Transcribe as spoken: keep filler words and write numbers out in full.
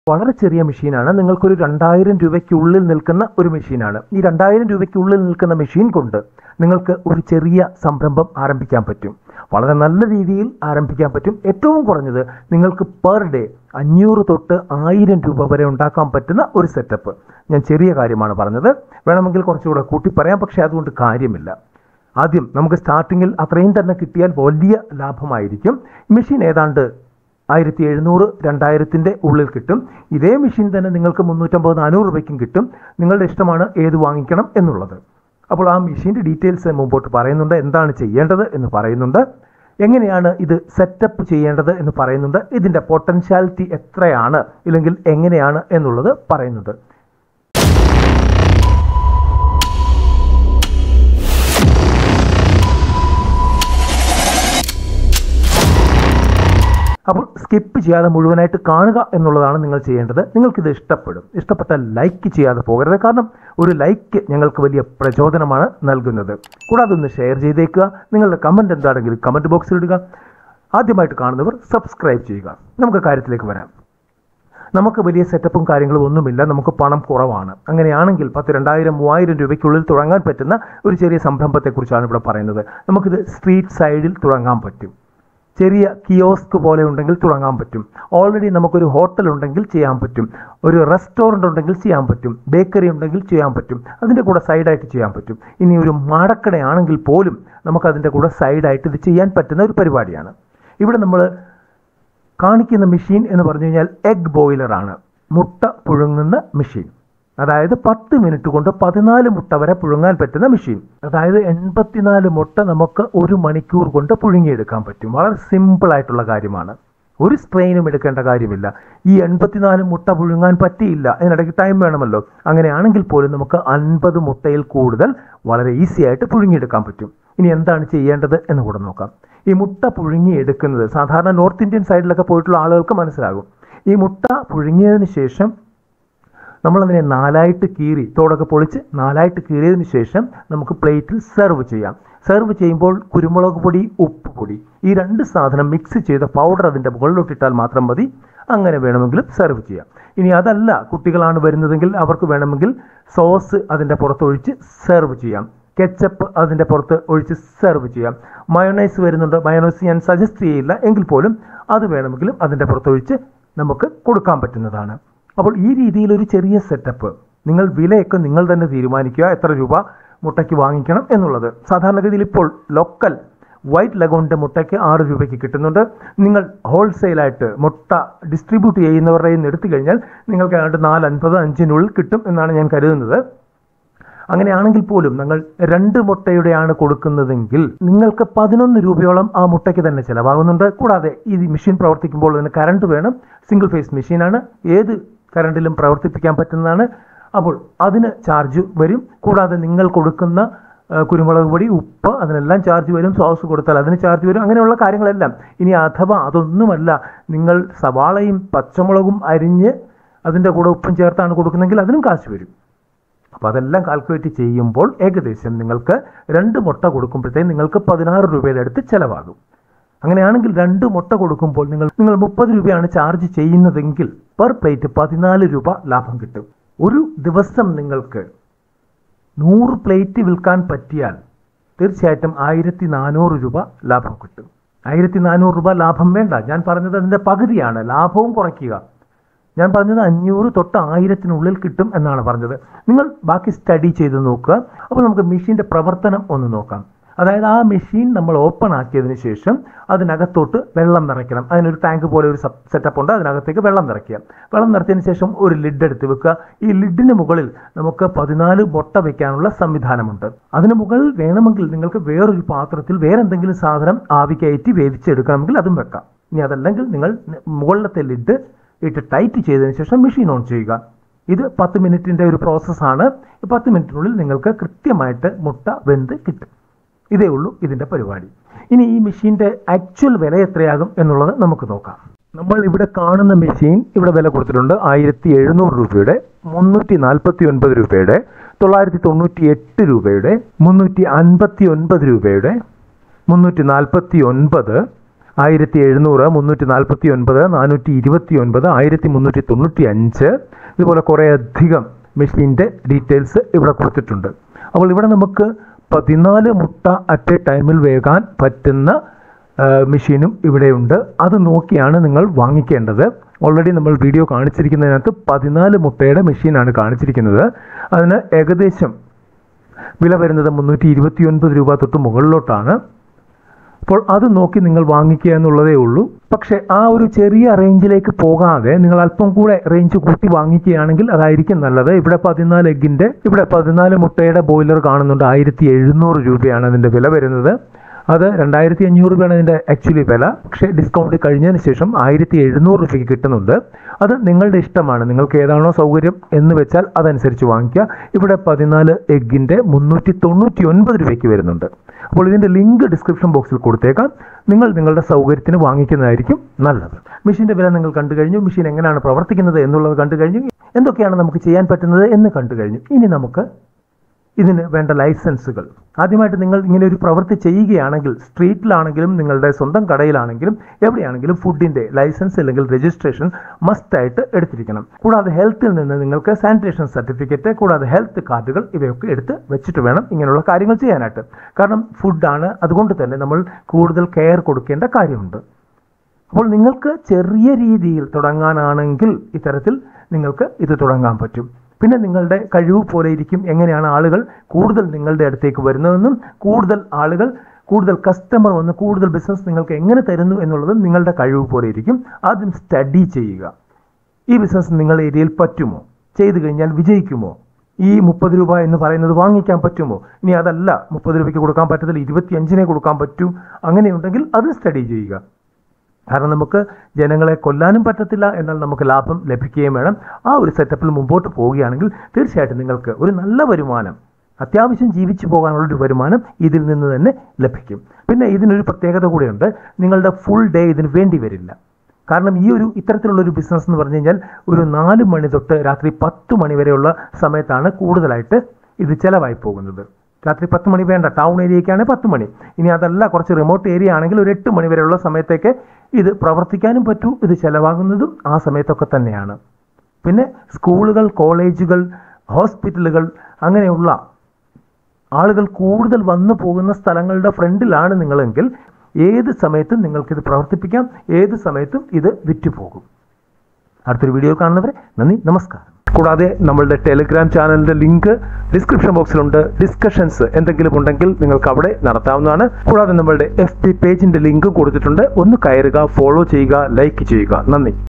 വളരെ ചെറിയ മെഷീനാണ്. നിങ്ങൾക്കൊരു രണ്ടായിരം രൂപയ്ക്കുള്ളിൽ നിൽക്കുന്ന ഒരു മെഷീനാണ്. ഈ രണ്ടായിരം രൂപയ്ക്കുള്ളിൽ നിൽക്കുന്ന മെഷീൻ കൊണ്ട് നിങ്ങൾക്ക് ഒരു ചെറിയ സംരംഭം ആരംഭിക്കാൻ പറ്റും. വളരെ നല്ല രീതിയിൽ ആരംഭിക്കാൻ പറ്റും. ഏറ്റവും കുറഞ്ഞത് നിങ്ങൾക്ക് പെർ ഡേ അഞ്ഞൂറ് തൊട്ട് ആയിരം രൂപ വരെ ഉണ്ടാക്കാൻ പറ്റുന്ന ഒരു സെറ്റപ്പ്. ഞാൻ ചെറിയ കാര്യമാണ് പറഞ്ഞത്, വേണമെങ്കിൽ കുറച്ചുകൂടെ കൂട്ടി പറയാം, പക്ഷേ അതുകൊണ്ട് കാര്യമില്ല. ആദ്യം നമുക്ക് സ്റ്റാർട്ടിങ്ങിൽ അത്രയും തന്നെ കിട്ടിയാൽ വലിയ ലാഭമായിരിക്കും. മെഷീൻ ഏതാണ്ട് ആയിരത്തി എഴുന്നൂറ് രണ്ടായിരത്തിൻ്റെ ഉള്ളിൽ കിട്ടും. ഇതേ മെഷീൻ തന്നെ നിങ്ങൾക്ക് മുന്നൂറ്റമ്പത് നാനൂറ് രൂപയ്ക്കും കിട്ടും. നിങ്ങളുടെ ഇഷ്ടമാണ് ഏത് വാങ്ങിക്കണം എന്നുള്ളത്. അപ്പോൾ ആ മെഷീൻ്റെ ഡീറ്റെയിൽസ് മുമ്പോട്ട് പറയുന്നുണ്ട്, എന്താണ് ചെയ്യേണ്ടത് എന്ന് പറയുന്നുണ്ട്, എങ്ങനെയാണ് ഇത് സെറ്റപ്പ് ചെയ്യേണ്ടത് എന്ന് പറയുന്നുണ്ട്, ഇതിൻ്റെ പൊട്ടൻഷ്യാലിറ്റി എത്രയാണ് ഇല്ലെങ്കിൽ എങ്ങനെയാണ് എന്നുള്ളത് പറയുന്നുണ്ട്. അപ്പോൾ സ്കിപ്പ് ചെയ്യാതെ മുഴുവനായിട്ട് കാണുക എന്നുള്ളതാണ് നിങ്ങൾ ചെയ്യേണ്ടത്. നിങ്ങൾക്കിത് ഇഷ്ടപ്പെടും. ഇഷ്ടപ്പെട്ടാൽ ലൈക്ക് ചെയ്യാതെ പോകരുത്. കാരണം ഒരു ലൈക്ക് ഞങ്ങൾക്ക് വലിയ പ്രചോദനമാണ് നൽകുന്നത്. കൂടാതെ ഒന്ന് ഷെയർ ചെയ്തേക്കുക. നിങ്ങളുടെ കമൻറ്റ് എന്താണെങ്കിലും കമൻറ്റ് ബോക്സിൽ ഇടുക. ആദ്യമായിട്ട് കാണുന്നവർ സബ്സ്ക്രൈബ് ചെയ്യുക. നമുക്ക് കാര്യത്തിലേക്ക് വരാം. നമുക്ക് വലിയ സെറ്റപ്പും കാര്യങ്ങളും ഒന്നുമില്ല, നമുക്ക് പണം കുറവാണ്. അങ്ങനെയാണെങ്കിൽ പത്ത് രണ്ടായിരം മൂവായിരം രൂപയ്ക്കുള്ളിൽ തുടങ്ങാൻ പറ്റുന്ന ഒരു ചെറിയ സംരംഭത്തെക്കുറിച്ചാണ് ഇവിടെ പറയുന്നത്. നമുക്കിത് സ്ട്രീറ്റ് സൈഡിൽ തുടങ്ങാൻ പറ്റും. ചെറിയ കിയോസ്ക് പോലെ ഉണ്ടെങ്കിൽ തുടങ്ങാൻ പറ്റും. ഓൾറെഡി നമുക്കൊരു ഹോട്ടൽ ഉണ്ടെങ്കിൽ ചെയ്യാൻ പറ്റും. ഒരു റെസ്റ്റോറൻറ്റ് ഉണ്ടെങ്കിൽ ചെയ്യാൻ പറ്റും. ബേക്കറി ഉണ്ടെങ്കിൽ ചെയ്യാൻ പറ്റും. അതിൻ്റെ കൂടെ സൈഡായിട്ട് ചെയ്യാൻ പറ്റും. ഇനി ഒരു മാടക്കടയാണെങ്കിൽ പോലും നമുക്കതിൻ്റെ കൂടെ സൈഡായിട്ട് ഇത് ചെയ്യാൻ പറ്റുന്ന ഒരു പരിപാടിയാണ്. ഇവിടെ നമ്മൾ കാണിക്കുന്ന മെഷീൻ എന്ന് പറഞ്ഞു കഴിഞ്ഞാൽ എഗ് ബോയിലറാണ്. മുട്ട പുഴുങ്ങുന്ന മെഷീൻ. അതായത് പത്ത് മിനിറ്റ് കൊണ്ട് പതിനാല് മുട്ട വരെ പുഴുങ്ങാൻ പറ്റുന്ന മെഷീൻ. അതായത് എൺപത്തിനാല് മുട്ട നമുക്ക് ഒരു മണിക്കൂർ കൊണ്ട് പുഴുങ്ങിയെടുക്കാൻ പറ്റും. വളരെ സിമ്പിളായിട്ടുള്ള കാര്യമാണ്. ഒരു സ്ട്രെയിനും എടുക്കേണ്ട കാര്യമില്ല. ഈ എൺപത്തിനാല് മുട്ട പുഴുങ്ങാൻ പറ്റിയില്ല, അതിനിടയ്ക്ക് ടൈം വേണമല്ലോ. അങ്ങനെയാണെങ്കിൽ പോലും നമുക്ക് അൻപത് മുട്ടയിൽ കൂടുതൽ വളരെ ഈസി ആയിട്ട് പുഴുങ്ങിയെടുക്കാൻ പറ്റും. ഇനി എന്താണ് ചെയ്യേണ്ടത് എന്ന് കൂടെ നോക്കാം. ഈ മുട്ട പുഴുങ്ങിയെടുക്കുന്നത് സാധാരണ നോർത്ത് ഇന്ത്യൻ സൈഡിലൊക്കെ പോയിട്ടുള്ള ആളുകൾക്ക് മനസ്സിലാകും. ഈ മുട്ട പുഴുങ്ങിയതിന് ശേഷം നമ്മളതിനെ നാലായിട്ട് കീറി, തോടൊക്കെ പൊളിച്ച് നാലായിട്ട് കീറിയതിന് ശേഷം നമുക്ക് പ്ലേറ്റിൽ സെർവ് ചെയ്യാം. സെർവ് ചെയ്യുമ്പോൾ കുരുമുളക് പൊടി, ഉപ്പ് പൊടി, ഈ രണ്ട് സാധനം മിക്സ് ചെയ്ത പൗഡർ അതിൻ്റെ മുകളിലോട്ടിട്ടാൽ മാത്രം മതി. അങ്ങനെ വേണമെങ്കിലും സെർവ് ചെയ്യാം. ഇനി അതല്ല, കുട്ടികളാണ് വരുന്നതെങ്കിൽ അവർക്ക് വേണമെങ്കിൽ സോസ് അതിൻ്റെ പുറത്തൊഴിച്ച് സെർവ് ചെയ്യാം. കെച്ചപ്പ് അതിൻ്റെ പുറത്ത് ഒഴിച്ച് സെർവ് ചെയ്യാം. മയോണൈസ് വരുന്നുണ്ട്. മയോണൈസ് ഞാൻ സജസ്റ്റ് ചെയ്യില്ല, എങ്കിൽ പോലും അത് വേണമെങ്കിലും അതിൻ്റെ പുറത്തൊഴിച്ച് നമുക്ക് കൊടുക്കാൻ പറ്റുന്നതാണ്. അപ്പോൾ ഈ രീതിയിലൊരു ചെറിയ സെറ്റപ്പ്. നിങ്ങൾ വിലയൊക്കെ നിങ്ങൾ തന്നെ തീരുമാനിക്കുക, എത്ര രൂപ മുട്ടയ്ക്ക് വാങ്ങിക്കണം എന്നുള്ളത്. സാധാരണഗതിയിൽ ഇപ്പോൾ ലോക്കൽ വൈറ്റ് ലഗോണിൻ്റെ മുട്ടയ്ക്ക് ആറ് രൂപയ്ക്ക് കിട്ടുന്നുണ്ട്. നിങ്ങൾ ഹോൾസെയിലായിട്ട് മുട്ട ഡിസ്ട്രിബ്യൂട്ട് ചെയ്യുന്നവരുടെ കയ്യിൽ നിന്ന് എടുത്തു കഴിഞ്ഞാൽ നിങ്ങൾക്ക് ഏതാണ്ട് നാല് അൻപത് അഞ്ചിനുള്ളിൽ കിട്ടും എന്നാണ് ഞാൻ കരുതുന്നത്. അങ്ങനെയാണെങ്കിൽ പോലും നിങ്ങൾ രണ്ട് മുട്ടയുടെയാണ് കൊടുക്കുന്നതെങ്കിൽ നിങ്ങൾക്ക് പതിനൊന്ന് രൂപയോളം ആ മുട്ടയ്ക്ക് തന്നെ ചിലവാകുന്നുണ്ട്. കൂടാതെ ഈ മെഷീൻ പ്രവർത്തിക്കുമ്പോൾ അതിന് കറണ്ട് വേണം. സിംഗിൾ ഫേസ് മെഷീനാണ്, ഏത് കറണ്ടിലും പ്രവർത്തിപ്പിക്കാൻ പറ്റുന്നതാണ്. അപ്പോൾ അതിന് ചാർജ് വരും. കൂടാതെ നിങ്ങൾ കൊടുക്കുന്ന കുരുമുളക് പൊടി, ഉപ്പ്, അതിനെല്ലാം ചാർജ് വരും. സോസ് കൊടുത്താൽ അതിന് ചാർജ് വരും. അങ്ങനെയുള്ള കാര്യങ്ങളെല്ലാം. ഇനി അഥവാ അതൊന്നുമല്ല, നിങ്ങൾ സവാളയും പച്ചമുളകും അരിഞ്ഞ് അതിൻ്റെ കൂടെ ഉപ്പും ചേർത്താണ് കൊടുക്കുന്നതെങ്കിൽ അതിനും കാശ് വരും. അപ്പോൾ അതെല്ലാം കാൽക്കുലേറ്റ് ചെയ്യുമ്പോൾ ഏകദേശം നിങ്ങൾക്ക് രണ്ട് മുട്ട കൊടുക്കുമ്പോഴത്തേക്കും നിങ്ങൾക്ക് പതിനാറ് രൂപയുടെ അടുത്ത് ചിലവാകും. അങ്ങനെയാണെങ്കിൽ രണ്ട് മുട്ട കൊടുക്കുമ്പോൾ നിങ്ങൾ നിങ്ങൾ മുപ്പത് രൂപയാണ് ചാർജ് ചെയ്യുന്നതെങ്കിൽ പെർ പ്ലേറ്റ് പതിനാല് രൂപ ലാഭം കിട്ടും. ഒരു ദിവസം നിങ്ങൾക്ക് നൂറ് പ്ലേറ്റ് വിൽക്കാൻ പറ്റിയാൽ തീർച്ചയായിട്ടും ആയിരത്തി നാനൂറ് രൂപ ലാഭം കിട്ടും. ആയിരത്തി നാനൂറ് രൂപ ലാഭം വേണ്ട, ഞാൻ പറഞ്ഞത് അതിൻ്റെ പകുതിയാണ്. ലാഭവും കുറയ്ക്കുക. ഞാൻ പറഞ്ഞത് അഞ്ഞൂറ് തൊട്ട് ആയിരത്തിനുള്ളിൽ കിട്ടും എന്നാണ് പറഞ്ഞത്. നിങ്ങൾ ബാക്കി സ്റ്റഡി ചെയ്ത് നോക്കുക. അപ്പോൾ നമുക്ക് മെഷീൻ്റെ പ്രവർത്തനം ഒന്ന് നോക്കാം. അതായത് ആ മെഷീൻ നമ്മൾ ഓപ്പൺ ആക്കിയതിന് ശേഷം അതിനകത്തോട്ട് വെള്ളം നിറയ്ക്കണം. അതിനൊരു ടാങ്ക് പോലെ ഒരു സെറ്റപ്പ് ഉണ്ട്. അതിനകത്തേക്ക് വെള്ളം നിറയ്ക്കുക. വെള്ളം നിറച്ചതിന് ശേഷം ഒരു ലിഡ് എടുത്ത് വെക്കുക. ഈ ലിഡിന് മുകളിൽ നമുക്ക് പതിനാല് മുട്ട വയ്ക്കാനുള്ള സംവിധാനമുണ്ട്. അതിന് മുകളിൽ വേണമെങ്കിൽ നിങ്ങൾക്ക് വേറൊരു പാത്രത്തിൽ വേറെ എന്തെങ്കിലും സാധനം ആവി കയറ്റി വേവിച്ചെടുക്കണമെങ്കിൽ അതും വെക്കാം. ഇനി അതല്ലെങ്കിൽ നിങ്ങൾ മുകളിലത്തെ ലിഡ് ഇട്ട് ടൈറ്റ് ചെയ്തതിന് ശേഷം മെഷീൻ ഓൺ ചെയ്യുക. ഇത് പത്ത് മിനിറ്റിൻ്റെ ഒരു പ്രോസസ്സാണ്. പത്ത് മിനിറ്റിനുള്ളിൽ നിങ്ങൾക്ക് കൃത്യമായിട്ട് മുട്ട വെന്ത് കിട്ടും. ഇതേ ഉള്ളൂ ഇതിൻ്റെ പരിപാടി. ഇനി ഈ മെഷീൻ്റെ ആക്ച്വൽ വില എത്രയാകും എന്നുള്ളത് നമുക്ക് നോക്കാം. നമ്മൾ ഇവിടെ കാണുന്ന മെഷീൻ ഇവിടെ വില കൊടുത്തിട്ടുണ്ട് ആയിരത്തി എഴുന്നൂറ് രൂപയുടെ, മുന്നൂറ്റി നാൽപ്പത്തി ഒൻപത് രൂപയുടെ, തൊള്ളായിരത്തി തൊണ്ണൂറ്റി എട്ട് രൂപയുടെ, മുന്നൂറ്റി അൻപത്തി ഒൻപത് രൂപയുടെ, മുന്നൂറ്റി നാൽപ്പത്തി ഒൻപത്, ആയിരത്തി എഴുന്നൂറ് മുന്നൂറ്റി നാൽപ്പത്തി ഒൻപത് നാനൂറ്റി ഇരുപത്തി ഒൻപത് ആയിരത്തി മുന്നൂറ്റി തൊണ്ണൂറ്റി അഞ്ച് ഇതുപോലെ കുറേ അധികം മെഷീൻ്റെ ഡീറ്റെയിൽസ് ഇവിടെ കൊടുത്തിട്ടുണ്ട്. അപ്പോൾ ഇവിടെ നമുക്ക് പതിനാല് മുട്ട അറ്റ് എ ടൈമിൽ വേകാൻ പറ്റുന്ന മെഷീനും ഇവിടെയുണ്ട്. അത് നോക്കിയാണ് നിങ്ങൾ വാങ്ങിക്കേണ്ടത്. ഓൾറെഡി നമ്മൾ വീഡിയോ കാണിച്ചിരിക്കുന്നതിനകത്ത് പതിനാല് മുട്ടയുടെ മെഷീനാണ് കാണിച്ചിരിക്കുന്നത്. അതിന് ഏകദേശം വില വരുന്നത് മുന്നൂറ്റി ഇരുപത്തി ഒൻപത് രൂപ തൊട്ട് മുകളിലോട്ടാണ്. അപ്പോൾ അത് നോക്കി നിങ്ങൾ വാങ്ങിക്കുക എന്നുള്ളതേ ഉള്ളൂ. പക്ഷേ ആ ഒരു ചെറിയ റേഞ്ചിലേക്ക് പോകാതെ നിങ്ങൾ അല്പം കൂടെ റേഞ്ച് കൂട്ടി വാങ്ങിക്കുകയാണെങ്കിൽ അതായിരിക്കും നല്ലത്. ഇവിടെ പതിനാല് എഗ്ഗിൻ്റെ ഇവിടെ പതിനാല് മുട്ടയുടെ ബോയിലർ കാണുന്നുണ്ട്. ആയിരത്തി എഴുന്നൂറ് രൂപയാണ് അതിൻ്റെ വില വരുന്നത്. അത് രണ്ടായിരത്തി അഞ്ഞൂറ് രൂപയാണ് അതിൻ്റെ ആക്ച്വലി വില. പക്ഷേ ഡിസ്കൗണ്ട് കഴിഞ്ഞതിന് ശേഷം ആയിരത്തി എഴുന്നൂറ് രൂപയ്ക്ക് കിട്ടുന്നുണ്ട്. അത് നിങ്ങളുടെ ഇഷ്ടമാണ്. നിങ്ങൾക്ക് ഏതാണോ സൗകര്യം എന്ന് വെച്ചാൽ അതനുസരിച്ച് വാങ്ങിക്കുക. ഇവിടെ പതിനാല് എഗ്ഗിൻ്റെ മുന്നൂറ്റി തൊണ്ണൂറ്റി ഒൻപത് രൂപയ്ക്ക് വരുന്നുണ്ട്. അപ്പോൾ ഇതിൻ്റെ ലിങ്ക് ഡിസ്ക്രിപ്ഷൻ ബോക്സിൽ കൊടുത്തേക്കാം. നിങ്ങൾ നിങ്ങളുടെ സൗകര്യത്തിന് വാങ്ങിക്കുന്നതായിരിക്കും നല്ലത്. മെഷീൻ്റെ വില നിങ്ങൾ കണ്ടു കഴിഞ്ഞു. മെഷീൻ എങ്ങനെയാണ് പ്രവർത്തിക്കുന്നത് എന്നുള്ളത് കണ്ടു കഴിഞ്ഞു. എന്തൊക്കെയാണ് നമുക്ക് ചെയ്യാൻ പറ്റുന്നത് എന്ന് കണ്ടു കഴിഞ്ഞു. ഇനി നമുക്ക് ഇതിന് വേണ്ട ലൈസൻസുകൾ. ആദ്യമായിട്ട് നിങ്ങൾ ഇങ്ങനെ ഒരു പ്രവൃത്തി ചെയ്യുകയാണെങ്കിൽ സ്ട്രീറ്റിലാണെങ്കിലും നിങ്ങളുടെ സ്വന്തം കടയിലാണെങ്കിലും എവിടെയാണെങ്കിലും ഫുഡിൻ്റെ ലൈസൻസ് അല്ലെങ്കിൽ രജിസ്ട്രേഷൻ മസ്റ്റായിട്ട് എടുത്തിരിക്കണം. കൂടാതെ ഹെൽത്തിൽ നിന്ന് നിങ്ങൾക്ക് സാനിറ്റേഷൻ സർട്ടിഫിക്കറ്റ് കൂടാതെ ഹെൽത്ത് കാർഡുകൾ ഇവയൊക്കെ എടുത്ത് വെച്ചിട്ട് വേണം ഇങ്ങനെയുള്ള കാര്യങ്ങൾ ചെയ്യാനായിട്ട്. കാരണം ഫുഡാണ്, അതുകൊണ്ട് തന്നെ നമ്മൾ കൂടുതൽ കെയർ കൊടുക്കേണ്ട കാര്യമുണ്ട്. അപ്പോൾ നിങ്ങൾക്ക് ചെറിയ രീതിയിൽ തുടങ്ങാനാണെങ്കിൽ ഇത്തരത്തിൽ നിങ്ങൾക്ക് ഇത് തുടങ്ങാൻ പറ്റും. പിന്നെ നിങ്ങളുടെ കഴിവ് പോലെ ഇരിക്കും എങ്ങനെയാണ് ആളുകൾ കൂടുതൽ നിങ്ങളുടെ അടുത്തേക്ക് വരുന്നതെന്നും കൂടുതൽ ആളുകൾ കൂടുതൽ കസ്റ്റമർ വന്ന് കൂടുതൽ ബിസിനസ് നിങ്ങൾക്ക് എങ്ങനെ തരുന്നു എന്നുള്ളത് നിങ്ങളുടെ കഴിവ് പോലെ ഇരിക്കും. ആദ്യം സ്റ്റഡി ചെയ്യുക. ഈ ബിസിനസ് നിങ്ങളുടെ ഏരിയയിൽ പറ്റുമോ, ചെയ്തു കഴിഞ്ഞാൽ വിജയിക്കുമോ, ഈ മുപ്പത് രൂപ എന്ന് പറയുന്നത് വാങ്ങിക്കാൻ പറ്റുമോ, ഇനി അതല്ല മുപ്പത് രൂപയ്ക്ക് കൊടുക്കാൻ പറ്റത്തില്ല ഇരുപത്തി അഞ്ചിനെ കൊടുക്കാൻ പറ്റൂ, അങ്ങനെയുണ്ടെങ്കിൽ അത് സ്റ്റഡി ചെയ്യുക. കാരണം നമുക്ക് ജനങ്ങളെ കൊല്ലാനും പറ്റത്തില്ല, എന്നാൽ നമുക്ക് ലാഭം ലഭിക്കുകയും വേണം. ആ ഒരു സെറ്റപ്പിൽ മുമ്പോട്ട് പോവുകയാണെങ്കിൽ തീർച്ചയായിട്ടും നിങ്ങൾക്ക് ഒരു നല്ല വരുമാനം, അത്യാവശ്യം ജീവിച്ചു പോകാനുള്ളൊരു വരുമാനം ഇതിൽ നിന്ന് തന്നെ ലഭിക്കും. പിന്നെ ഇതിനൊരു പ്രത്യേകത കൂടെയുണ്ട്. നിങ്ങളുടെ ഫുൾ ഡേ ഇതിന് വേണ്ടി വരില്ല. കാരണം ഈ ഒരു ഇത്തരത്തിലുള്ളൊരു ബിസിനസ് എന്ന് പറഞ്ഞു കഴിഞ്ഞാൽ ഒരു നാല് മണി തൊട്ട് രാത്രി പത്ത് മണി വരെയുള്ള സമയത്താണ് കൂടുതലായിട്ട് ഇത് ചിലവായി പോകുന്നത്. രാത്രി പത്ത് മണി വേണ്ട, ടൗൺ ഏരിയയ്ക്കാണ് പത്ത് മണി. ഇനി അതല്ല കുറച്ച് റിമോട്ട് ഏരിയ ആണെങ്കിൽ ഒരു എട്ട് മണി വരെയുള്ള സമയത്തേക്ക് ഇത് പ്രവർത്തിക്കാനും പറ്റൂ. ഇത് ചിലവാകുന്നതും ആ സമയത്തൊക്കെ തന്നെയാണ്. പിന്നെ സ്കൂളുകൾ, കോളേജുകൾ, ഹോസ്പിറ്റലുകൾ അങ്ങനെയുള്ള ആളുകൾ കൂടുതൽ വന്നു പോകുന്ന സ്ഥലങ്ങളുടെ ഫ്രണ്ടിലാണ് നിങ്ങളെങ്കിൽ ഏത് സമയത്തും നിങ്ങൾക്കിത് പ്രവർത്തിപ്പിക്കാം, ഏത് സമയത്തും ഇത് വിറ്റുപോകും. അടുത്തൊരു വീഡിയോ കാണുന്നവരെ നന്ദി, നമസ്കാരം. കൂടാതെ നമ്മളുടെ ടെലിഗ്രാം ചാനലിൻ്റെ ലിങ്ക് ഡിസ്ക്രിപ്ഷൻ ബോക്സിലുണ്ട്. ഡിസ്കഷൻസ് എന്തെങ്കിലും ഉണ്ടെങ്കിൽ നിങ്ങൾക്ക് അവിടെ നടത്താവുന്നതാണ്. കൂടാതെ നമ്മളുടെ എഫ് ബി പേജിൻ്റെ ലിങ്ക് കൊടുത്തിട്ടുണ്ട്. ഒന്ന് കയറുക, ഫോളോ ചെയ്യുക, ലൈക്ക് ചെയ്യുക. നന്ദി.